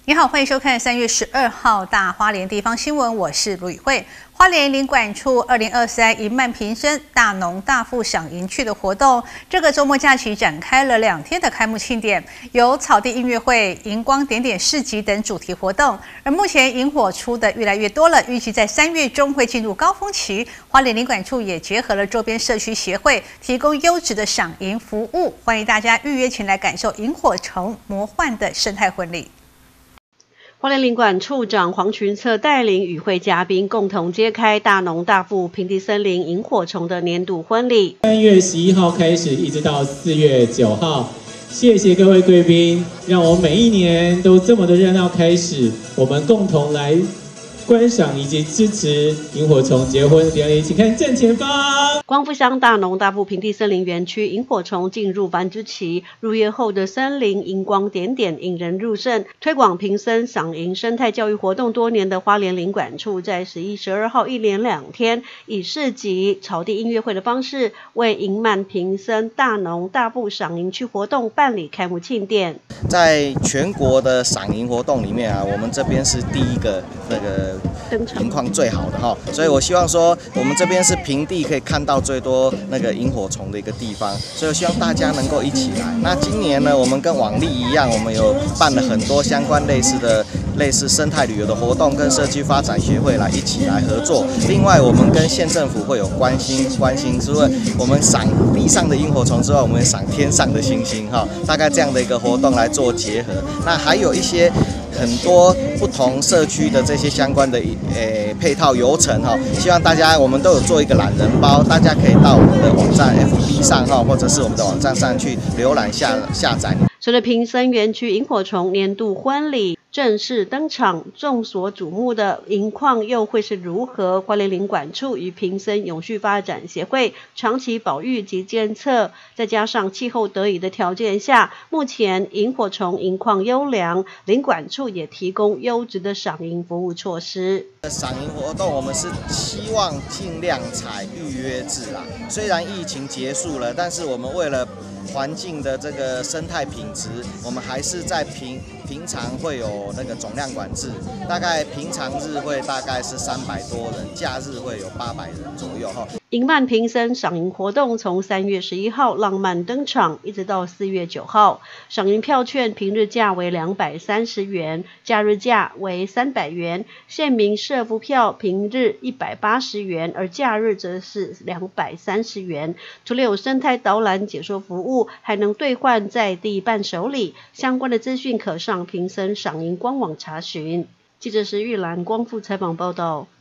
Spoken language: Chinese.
你好，欢迎收看3月12号大花莲地方新闻，我是卢宇慧。花莲林管处2023迎慢平生大农大富赏萤趣的活动，这个周末假期展开了2天的开幕庆典，有草地音乐会、荧光点点市集等主题活动。而目前萤火出的越来越多了，预计在3月中会进入高峰期。花莲林管处也结合了周边社区协会，提供优质的赏萤服务，欢迎大家预约前来感受萤火虫魔幻的生态婚礼。 花莲林管处长黄群策带领与会嘉宾共同揭开大农大富平地森林萤火虫的年度婚礼。 3月11号开始，一直到4月9号，谢谢各位贵宾，让我每一年都这么的热闹开始，我们共同来观赏以及支持萤火虫结婚典礼，请看正前方。 光复乡大农大富平地森林园区萤火虫进入繁殖期，入夜后的森林荧光点点引人入胜。推广平森赏萤生态教育活动多年的花莲林管处，在11、12号一连2天，以市集、草地音乐会的方式，为迎慢平森大农大富赏萤趣活动办理开幕庆典。 在全国的赏萤活动里面啊，我们这边是第一个萤况最好的哈，所以我希望说，我们这边是平地可以看到最多那个萤火虫的一个地方，所以我希望大家能够一起来。那今年呢，我们跟往例一样，我们有办了很多相关类似生态旅游的活动，跟社区发展协会一起来合作。另外，我们跟县政府会有关心，除了我们赏地上的萤火虫之外，我们赏天上的星星哈，大概这样的一个活动来做结合。那还有一些很多不同社区的这些相关的配套游程哈，希望大家我们都有做一个懒人包，大家可以到我们的网站 FB 上哈，或者是我们的网站上去浏览下载。 随着平森园区萤火虫年度婚礼正式登场，众所瞩目的萤况又会是如何？花莲林管处与平森永续发展协会长期保育及监测，再加上气候得宜的条件下，目前萤火虫萤况优良，林管处也提供优质的赏萤服务措施。 赏萤活动我们是希望尽量采预约制啦，虽然疫情结束了，但是我们为了环境的这个生态品质，我们还是在平常会有那个总量管制，大概平常日会大概是300多人，假日会有800人左右哈。 迎慢平森赏萤活动从3月11号浪漫登场，一直到4月9号。赏萤票券平日价为230元，假日价为300元。县民社福票平日180元，而假日则是230元。除了有生态导览解说服务，还能兑换在地伴手礼。相关的资讯可上平森赏萤官网查询。记者石玉兰光复采访报道。